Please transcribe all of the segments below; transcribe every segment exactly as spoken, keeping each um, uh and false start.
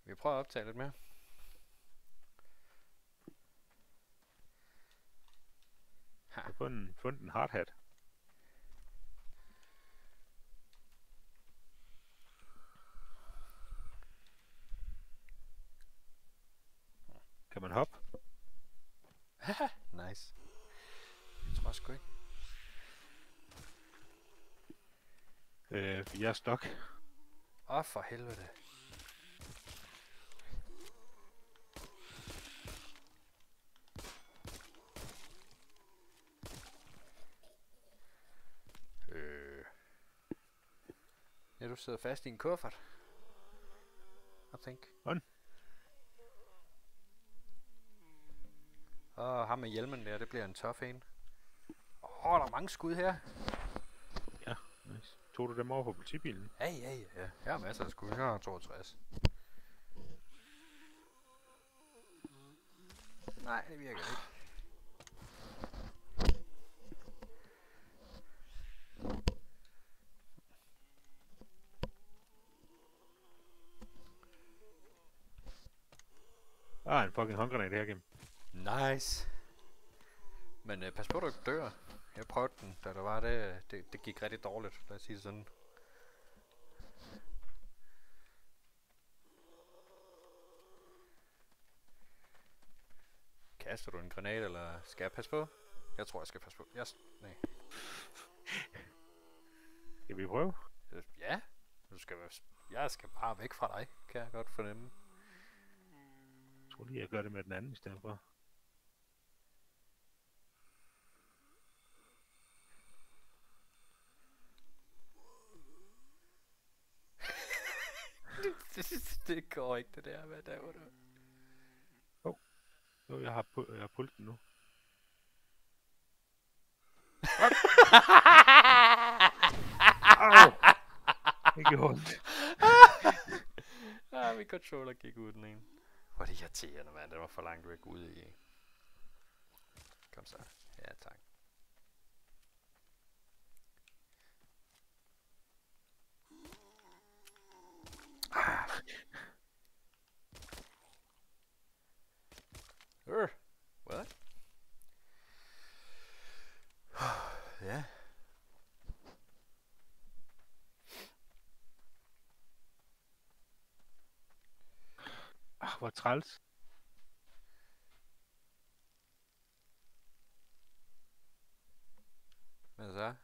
Vi prøver at optage lidt mere. Jeg har fundet, fundet en hardhat. Kan man hoppe? Nice. Jeg tror sgu ikke. Øh, jeg er stok. Åh, oh, for helvede. Øh. Ja, du sidder fast i en kuffert. I think. On. Og ham med hjelmen der, det bliver en tough en. Åh, oh, der er mange skud her. Ja, nice. Tog du dem over på politibilen? Ja, ja, ja. ja. Jeg har masser af skud. Jeg har toogtres. Nej, det virker ikke. Ah, en fucking håndgranat her gennem. Nice. Men øh, pas på, du ikke dør. Jeg prøvede den, da der var det. Det, det gik rigtig dårligt, lad os sige det sådan. Kaster du en granat, eller skal jeg passe på? Jeg tror, jeg skal passe på. Jeg nej. Skal vi prøve? Øh, Ja. Du skal, være- jeg skal bare væk fra dig, kan jeg godt fornemme. Jeg tror lige, jeg gør det med den anden i stedet for. Det går ikke, det der. Hvad der var det? Jo, jeg har, pu- jeg har pulten nu. Au! Det gjorde ondt. Ah, min controller gik ud den ene. Hvor er det irriterende, mand. Den var for langt væk ude i. Kom så. Ja, tak. Ah. Øh. What? Ja. Ah, hvor træls. Hvad så?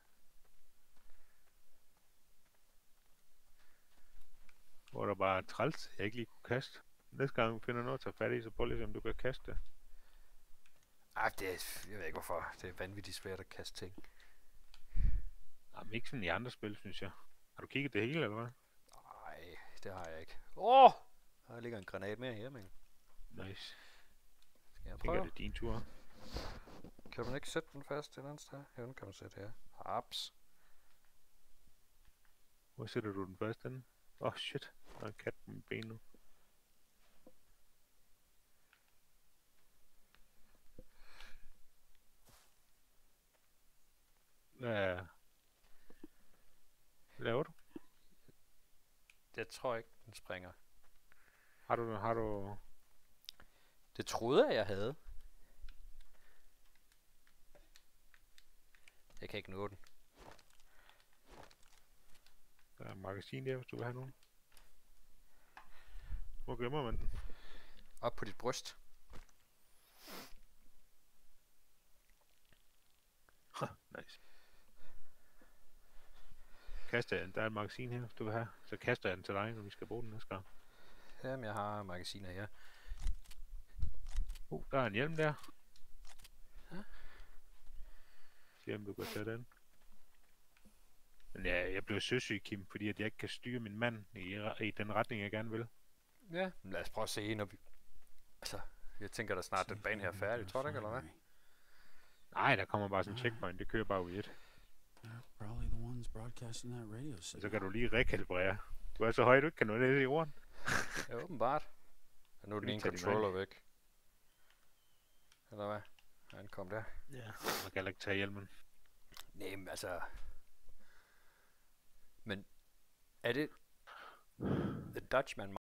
Hvor der bare er træls, jeg ikke lige kunne kaste. Næste gang vi finder noget at tage fat i, så prøv lige om du kan kaste det. Ah, det er, jeg ved ikke hvorfor. Det er vanvittigt svært at kaste ting. Jamen ikke sådan i andre spil, synes jeg. Har du kigget det hele, eller hvad? Nej, det har jeg ikke. Åh! Oh! Der ligger en granat mere her, men. Nice. Skal jeg Jeg tænker, prøve? det er din tur. Kan man ikke sætte den fast et eller andet sted? Ja, den kan man sætte her. Haps. Hvor sætter du den først henne? Åh, oh, shit. Der er en kat på mit ben nu. Hvad Hvad laver du? Jeg tror ikke, den springer. Har du... Har du... Det troede jeg, jeg havde. Jeg kan ikke nå den. Der er magasin der, hvis du vil have nogen. Hvor gemmer man den? Op på dit bryst. Nice. Kaster jeg den. Der er et magasin her, hvis du vil have. Så kaster jeg den til dig, når vi skal bruge den næste gang. Jamen, jeg har magasiner her. Uh, der er en hjelm der. Ja. Se om du kan tage den. Men ja, jeg blev søsyg, Kim, fordi at jeg ikke kan styre min mand i, i den retning, jeg gerne vil. Ja, men lad os prøve at se, når vi... Altså, jeg tænker da snart, den bane her er færdig, tror du ikke, eller hvad? Nej, der kommer bare sådan en checkpoint. Det kører bare ud i et. They're probably the ones broadcasting that radio Og så signal. kan du lige rekalibrere. Du er så høj, du ikke kan nå det i jorden. Ja, åbenbart. Ja, nu er den Vi ene tager de controller væk. Eller hvad? Han kom der. Ja. Man kan heller ikke tage hjelmen. Nej, men altså... Men er det... The Dutchman